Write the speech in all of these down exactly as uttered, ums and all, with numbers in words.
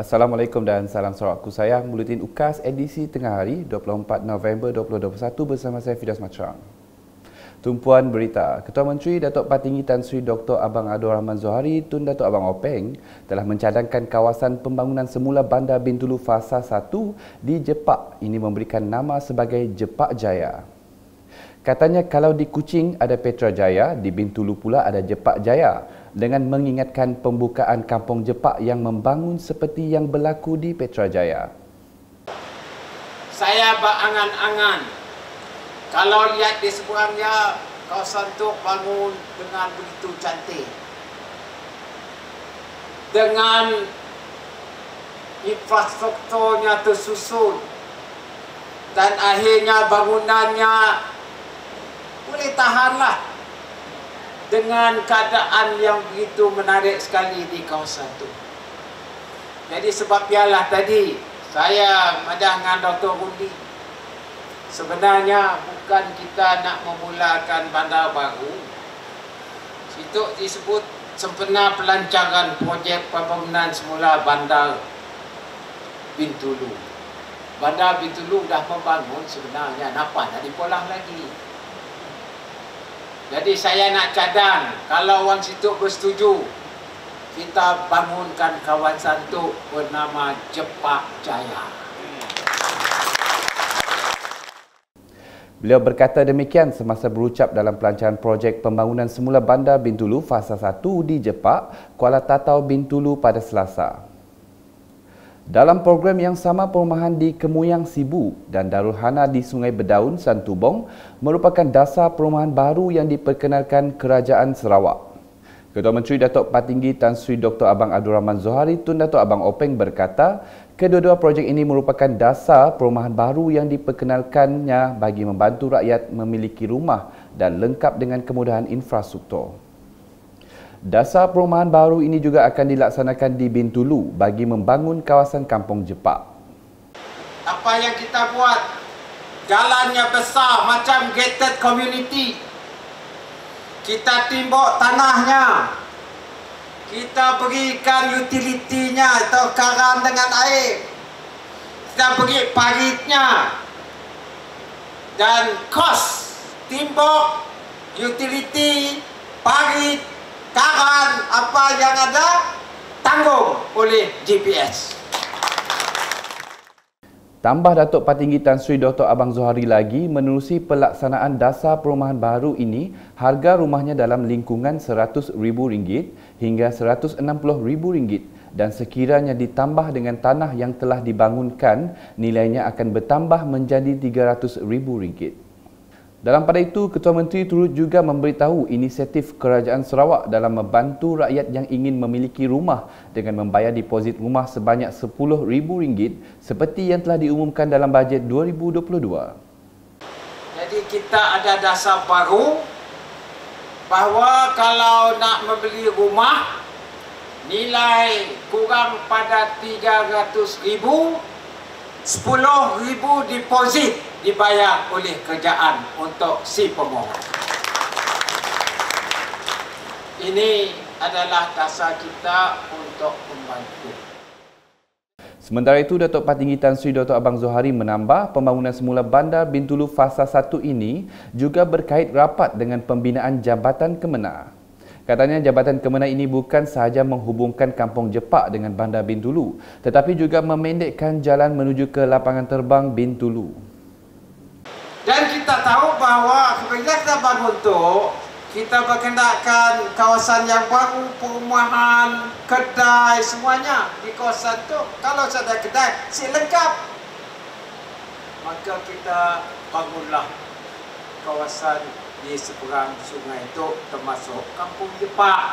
Assalamualaikum dan salam Sarawak. Saya Buletin UKAS edisi tengah hari dua puluh empat November dua ribu dua puluh satu bersama saya Fidas Macang. Tumpuan berita, Ketua Menteri Datuk Patinggi Tan Sri Doktor Abang Abdul Rahman Zohari Tun Datuk Abang Openg telah mencadangkan kawasan pembangunan semula Bandar Bintulu Fasa satu di Jepak ini memberikan nama sebagai Jepak Jaya. Katanya kalau di Kuching ada Petra Jaya, di Bintulu pula ada Jepak Jaya dengan mengingatkan pembukaan kampung Jepak yang membangun seperti yang berlaku di Petra Jaya. Saya berangan-angan kalau lihat di seberangnya kawasan itu bangun dengan begitu cantik. Dengan infrastrukturnya tersusun dan akhirnya bangunannya boleh tahanlah dengan keadaan yang begitu menarik sekali di kawasan itu. Jadi sebab ialah tadi saya madah dengan Doktor Rundi, sebenarnya bukan kita nak memulakan bandar baru. Situ disebut sempena pelancaran projek pembangunan semula bandar Bintulu. Bandar Bintulu dah membangun sebenarnya, napa nak dipolah lagi. Jadi saya nak cadang, kalau orang situ bersetuju, kita bangunkan kawasan itu bernama Jepak Jaya. Beliau berkata demikian semasa berucap dalam pelancaran projek pembangunan semula Bandar Bintulu Fasa satu di Jepak, Kuala Tatau, Bintulu pada Selasa. Dalam program yang sama, perumahan di Kemuyang Sibu dan Darul Hana di Sungai Bedaun, Santubong merupakan dasar perumahan baru yang diperkenalkan Kerajaan Sarawak. Ketua Menteri Datuk Patinggi Tan Sri Doktor Abang Abdul Rahman Zohari Tun Datuk Abang Openg berkata, kedua-dua projek ini merupakan dasar perumahan baru yang diperkenalkannya bagi membantu rakyat memiliki rumah dan lengkap dengan kemudahan infrastruktur. Dasar perumahan baru ini juga akan dilaksanakan di Bintulu bagi membangun kawasan kampung Jepak. Apa yang kita buat, jalannya besar macam gated community. Kita timbuk tanahnya, kita berikan utilitinya atau karam dengan air, kita beri paritnya, dan kos timbuk, utiliti, parit, karan apa yang ada tanggung oleh G P S. Tambah Datuk Patinggi Tan Sri Doktor Abang Zohari lagi, menerusi pelaksanaan dasar perumahan baru ini, harga rumahnya dalam lingkungan seratus ribu ringgit hingga seratus enam puluh ribu ringgit dan sekiranya ditambah dengan tanah yang telah dibangunkan, nilainya akan bertambah menjadi tiga ratus ribu ringgit. Dalam pada itu, Ketua Menteri turut juga memberitahu inisiatif Kerajaan Sarawak dalam membantu rakyat yang ingin memiliki rumah dengan membayar deposit rumah sebanyak sepuluh ribu ringgit seperti yang telah diumumkan dalam bajet dua ribu dua puluh dua. Jadi kita ada dasar baru bahawa kalau nak membeli rumah nilai kurang pada tiga ratus ribu, sepuluh ribu deposit dibayar oleh kerajaan untuk si pemohon. Ini adalah dasar kita untuk membantu. Sementara itu, Datuk Patinggi Tan Sri Doktor Abang Zohari menambah pembangunan semula Bandar Bintulu Fasa satu ini juga berkait rapat dengan pembinaan Jabatan Kemenar. Katanya Jabatan Kemenar ini bukan sahaja menghubungkan kampung Jepak dengan Bandar Bintulu, tetapi juga memendekkan jalan menuju ke lapangan terbang Bintulu. Dan kita tahu bahawa apabila kita bangun tu, kita berkendakkan kawasan yang baru, perumahan, kedai, semuanya di kawasan tu. Kalau ada kedai, si lengkap. Maka kita bangunlah kawasan di seberang sungai itu termasuk kampung Jepak.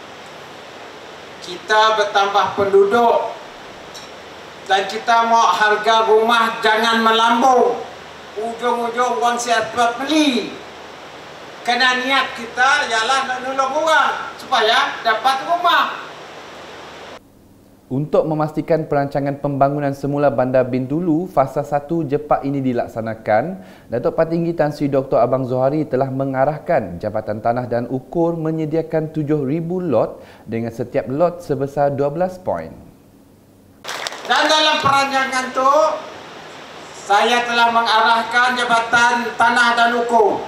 Kita bertambah penduduk dan kita mau harga rumah jangan melambung. Ujung-ujung orang siap beli. Kerana niat kita ialah nak nolong orang supaya dapat rumah. Untuk memastikan perancangan pembangunan semula Bandar Bintulu Fasa satu Jepak ini dilaksanakan, Datuk Patinggi Tan Sri Doktor Abang Zohari telah mengarahkan Jabatan Tanah dan Ukur menyediakan tujuh ribu lot dengan setiap lot sebesar dua belas poin. Dan dalam perancangan itu, saya telah mengarahkan Jabatan Tanah dan Hukum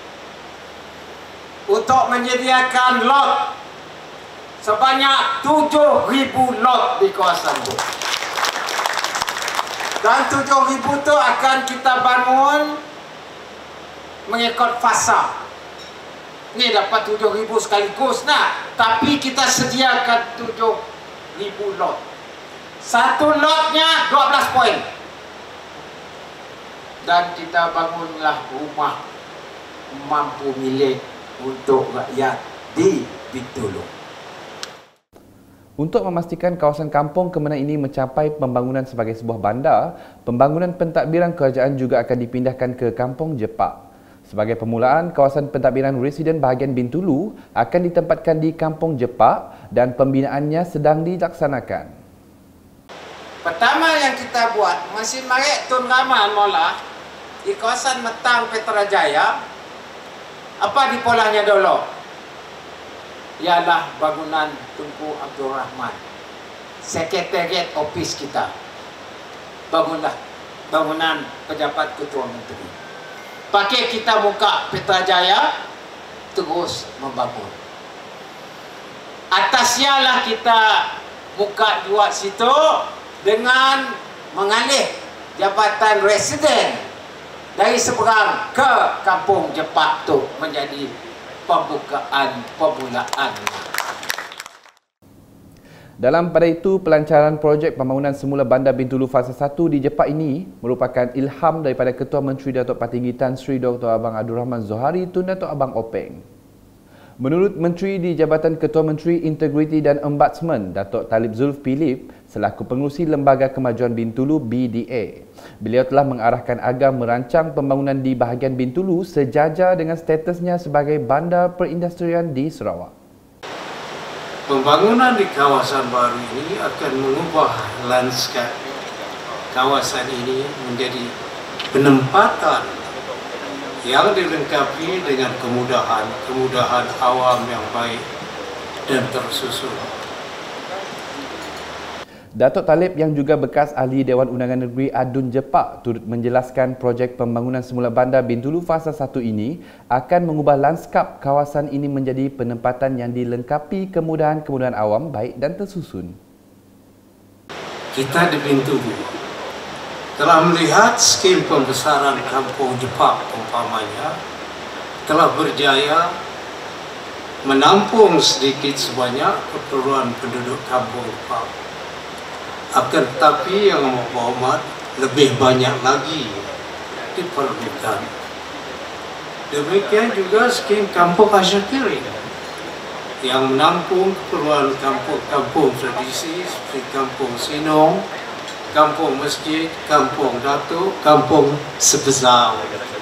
untuk menyediakan lot sebanyak tujuh ribu lot di kawasan itu. Dan tujuh ribu itu akan kita bangun mengikut fasa. Ini dapat tujuh ribu sekaligus, nah, tapi kita sediakan tujuh ribu lot. Satu lotnya dua belas poin. Dan kita bangunlah rumah mampu milik untuk rakyat di Bintulu. Untuk memastikan kawasan kampung kemenang ini mencapai pembangunan sebagai sebuah bandar, pembangunan pentadbiran kerajaan juga akan dipindahkan ke Kampung Jepak. Sebagai permulaan, kawasan pentadbiran residen bahagian Bintulu akan ditempatkan di Kampung Jepak dan pembinaannya sedang dilaksanakan. Pertama yang kita buat, Mesin Marik Tun Rahman Mola di kawasan Metang Petrajaya. Apa di polanya dulu? Ialah bangunan Tunku Abdul Rahman, sekretariat ofis kita. Bangunlah bangunan pejabat ketua menteri. Pakai kita buka Petrajaya, terus membangun. Atasnya lah kita buka juga situ dengan mengalih jabatan residen dari seberang ke Kampung Jepak tu menjadi pembukaan permulaan. Dalam pada itu, pelancaran projek pembangunan semula Bandar Bintulu Fasa satu di Jepak ini merupakan ilham daripada Ketua Menteri Datuk Partinggi Tan Sri Doktor Abang Abdul Rahman Zohari Tun Datuk Abang Openg. Menurut Menteri di Jabatan Ketua Menteri Integriti dan Ombudsman Datuk Talib Zulfilip selaku pengerusi Lembaga Kemajuan Bintulu B D A, beliau telah mengarahkan agar merancang pembangunan di bahagian Bintulu sejajar dengan statusnya sebagai bandar perindustrian di Sarawak. Pembangunan di kawasan baru ini akan mengubah lanskap kawasan ini menjadi penempatan yang dilengkapi dengan kemudahan-kemudahan awam yang baik dan tersusun. Datuk Talib yang juga bekas ahli Dewan Undangan Negeri Adun Jepak turut menjelaskan projek pembangunan semula Bandar Bintulu Fasa satu ini akan mengubah lanskap kawasan ini menjadi penempatan yang dilengkapi kemudahan-kemudahan awam baik dan tersusun. Kita di Bintulu telah melihat skim pembesaran Kampung Jepak umpamanya telah berjaya menampung sedikit sebanyak keperluan penduduk Kampung Jepak. Akan tetapi yang berhormat lebih banyak lagi diperlukan. Demikian juga skim Kampung Asyakiri yang menampung keperluan kampung-kampung tradisi seperti Kampung Sinong, Kampung Masjid, Kampung Datuk, Kampung Sebesar,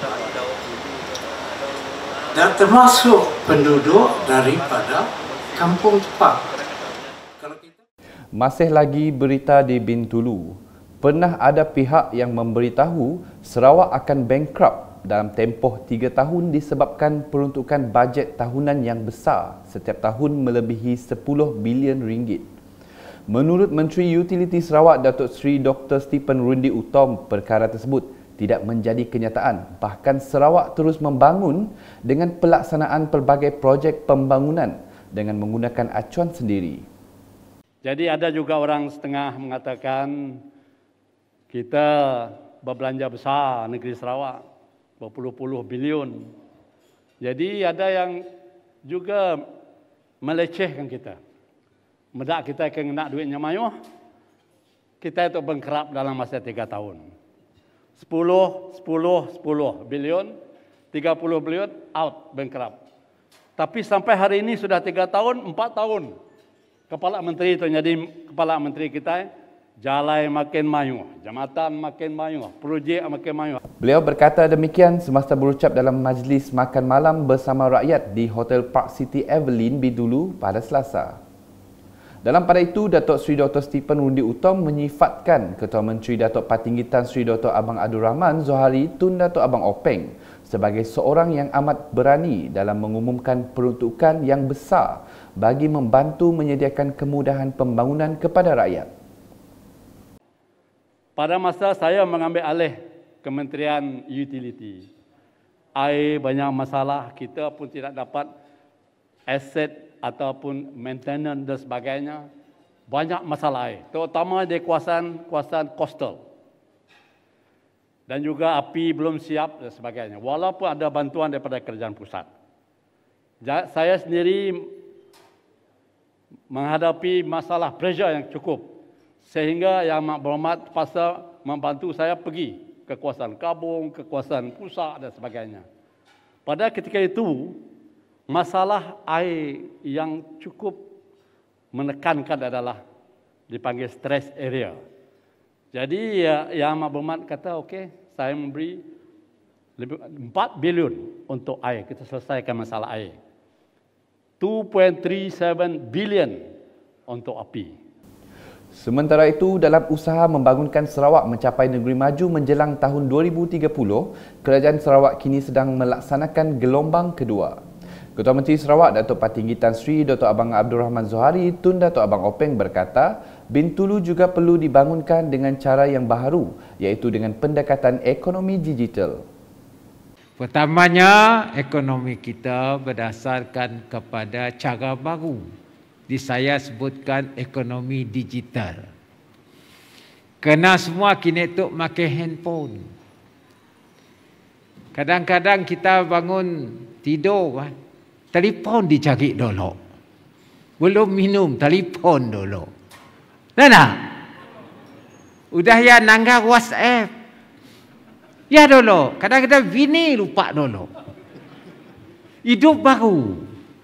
dan termasuk penduduk daripada Kampung Jepak. Masih lagi berita di Bintulu. Pernah ada pihak yang memberitahu Sarawak akan bankrupt dalam tempoh tiga tahun disebabkan peruntukan bajet tahunan yang besar setiap tahun melebihi sepuluh bilion ringgit. Menurut Menteri Utiliti Sarawak Datuk Seri Doktor Stephen Rundi Utom, perkara tersebut tidak menjadi kenyataan. Bahkan Sarawak terus membangun dengan pelaksanaan pelbagai projek pembangunan dengan menggunakan acuan sendiri. Jadi ada juga orang setengah mengatakan kita berbelanja besar negeri Sarawak, berpuluh-puluh bilion. Jadi ada yang juga melecehkan kita. Medak kita akan nak duitnya mayuh, kita itu bangkrut dalam masa tiga tahun. Sepuluh, sepuluh, sepuluh bilion, tiga puluh bilion out bankrupt. Tapi sampai hari ini sudah tiga tahun, empat tahun. Kepala Menteri itu jadi Kepala Menteri kita, jalan makin maju, jambatan makin maju, projek makin maju. Beliau berkata demikian semasa berucap dalam majlis makan malam bersama rakyat di Hotel Park City Evelyn Bintulu pada Selasa. Dalam pada itu, Datuk Seri Doktor Stephen Rundi Utom menyifatkan Ketua Menteri Datuk Partinggi Tan Sri Doktor Abang Abdul Rahman Zohari Tun Datuk Abang Openg sebagai seorang yang amat berani dalam mengumumkan peruntukan yang besar bagi membantu menyediakan kemudahan pembangunan kepada rakyat. pada masa saya mengambil alih Kementerian Utility, air banyak masalah, kita pun tidak dapat aset ataupun maintenance dan sebagainya. Banyak masalah air, terutama di kawasan-kawasan coastal. Dan juga api belum siap dan sebagainya. Walaupun ada bantuan daripada kerajaan pusat. Saya sendiri menghadapi masalah pressure yang cukup. Sehingga Yang Amat Berhormat terpaksa membantu saya pergi ke kawasan Kabung, ke kawasan pusat dan sebagainya. Pada ketika itu, masalah air yang cukup menekankan adalah dipanggil stress area. Jadi Yang Amat Berhormat kata, okey, saya memberi lebih empat bilion untuk air. Kita selesaikan masalah air. dua perpuluhan tiga tujuh bilion untuk api. Sementara itu, dalam usaha membangunkan Sarawak mencapai negeri maju menjelang tahun dua ribu tiga puluh, Kerajaan Sarawak kini sedang melaksanakan gelombang kedua. Ketua Menteri Sarawak Datuk Patinggi Tan Sri Doktor Abang Abdul Rahman Zohari Tun Datuk Abang Openg berkata, Bintulu juga perlu dibangunkan dengan cara yang baharu, iaitu dengan pendekatan ekonomi digital. Pertamanya, ekonomi kita berdasarkan kepada cara baru. Di saya sebutkan ekonomi digital. Kerana semua kini tu pakai handphone. Kadang-kadang kita bangun tidur, telefon dicari dulu. Belum minum, telefon dulu. Nana, udah ya nangga WhatsApp. Ya dulu, kadang-kadang bini lupa dulu. Hidup baru.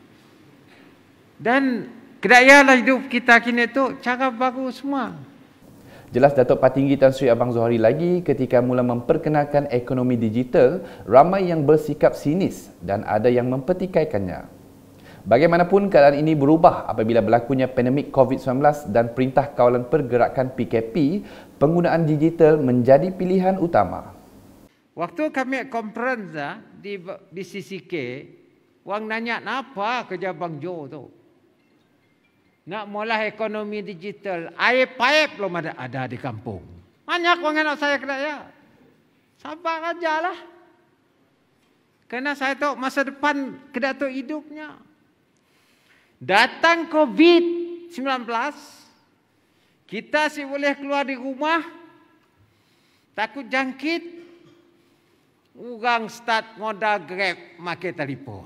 Dan kedayalah hidup kita kini tu cara baru semua. Jelas Datuk Patinggi Tan Sri Abang Zohari lagi, ketika mula memperkenalkan ekonomi digital, ramai yang bersikap sinis dan ada yang mempertikaikannya. Bagaimanapun, keadaan ini berubah apabila berlakunya pandemik COVID sembilan belas dan Perintah Kawalan Pergerakan P K P, penggunaan digital menjadi pilihan utama. Waktu kami conference di di C C K, orang nanya apa kerja Bang Jo tu? Nak mula ekonomi digital, air pipe belum ada ada di kampung. Banyak orang nak saya kena ya. Sabar aja lah. Kerana saya tahu masa depan kena tu hidupnya. Datang COVID sembilan belas, kita si boleh keluar di rumah, takut jangkit. Orang start modal Grab pakai telefon.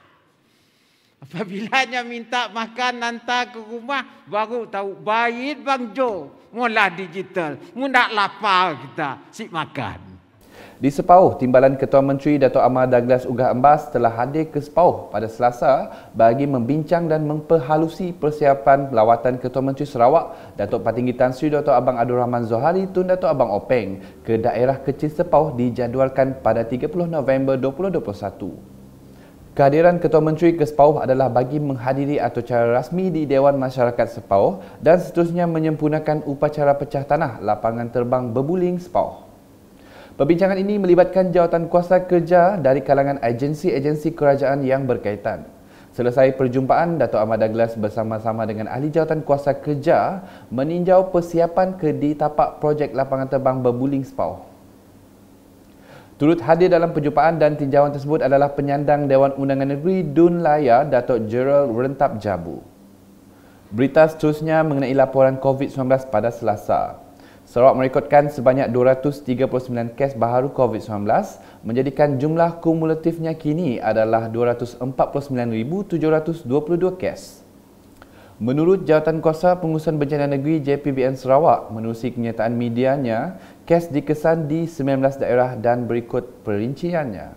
Apabila minta makan hantar ke rumah, baru tahu baik Bang Jo mula digital. Mudah lapar kita si makan. Di Sepauh, Timbalan Ketua Menteri Datuk Amar Douglas Ugah Embas telah hadir ke Sepauh pada Selasa bagi membincang dan memperhalusi persiapan lawatan Ketua Menteri Sarawak Datuk Patinggi Tan Sri Doktor Abang Abdul Rahman Zohari Tun Datuk Abang Openg ke daerah kecil Sepauh dijadualkan pada tiga puluh November dua ribu dua puluh satu. Kehadiran Ketua Menteri ke Sepauh adalah bagi menghadiri acara rasmi di Dewan Masyarakat Sepauh dan seterusnya menyempurnakan upacara pecah tanah lapangan terbang Bebuling Sepauh. Perbincangan ini melibatkan jawatan kuasa kerja dari kalangan agensi-agensi kerajaan yang berkaitan. Selesai perjumpaan, Datuk Amar Douglas bersama-sama dengan ahli jawatan kuasa kerja meninjau persiapan ke di tapak projek lapangan terbang Bebuling Sepauh. Turut hadir dalam perjumpaan dan tinjauan tersebut adalah penyandang Dewan Undangan Negeri Dun Laya, Datuk Gerald Rentap Jabu. Berita seterusnya mengenai laporan COVID sembilan belas pada Selasa. Sarawak merekodkan sebanyak dua ratus tiga puluh sembilan kes baharu COVID sembilan belas, menjadikan jumlah kumulatifnya kini adalah dua ratus empat puluh sembilan ribu tujuh ratus dua puluh dua kes. Menurut Jawatankuasa Pengurusan Bencana Negeri J P B N Sarawak, menerusi kenyataan medianya, kes dikesan di sembilan belas daerah dan berikut perinciannya.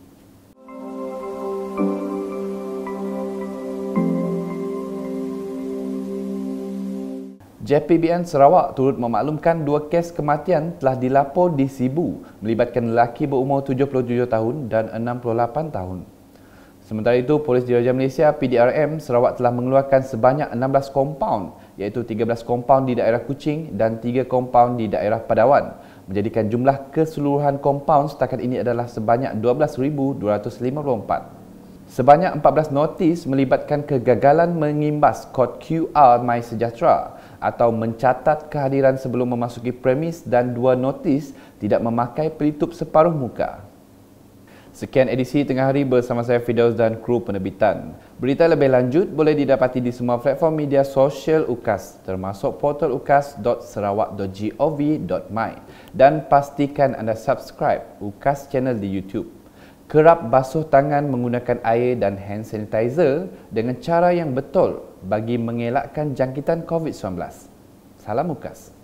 J P B N Sarawak turut memaklumkan dua kes kematian telah dilapor di Sibu melibatkan lelaki berumur tujuh puluh tujuh tahun dan enam puluh lapan tahun. Sementara itu, Polis Diraja Malaysia P D R M Sarawak telah mengeluarkan sebanyak enam belas kompaun, iaitu tiga belas kompaun di daerah Kuching dan tiga kompaun di daerah Padawan, menjadikan jumlah keseluruhan kompaun setakat ini adalah sebanyak dua belas ribu dua ratus lima puluh empat. Sebanyak empat belas notis melibatkan kegagalan mengimbas kod Q R MySejahtera atau mencatat kehadiran sebelum memasuki premis dan dua notis tidak memakai pelitup separuh muka. Sekian edisi Tengah Hari bersama saya Firdaus dan kru penerbitan. Berita lebih lanjut boleh didapati di semua platform media sosial U K A S termasuk portal ukas dot sarawak dot gov dot my dan pastikan anda subscribe U K A S channel di YouTube. Kerap basuh tangan menggunakan air dan hand sanitizer dengan cara yang betul bagi mengelakkan jangkitan COVID sembilan belas. Salam U K A S.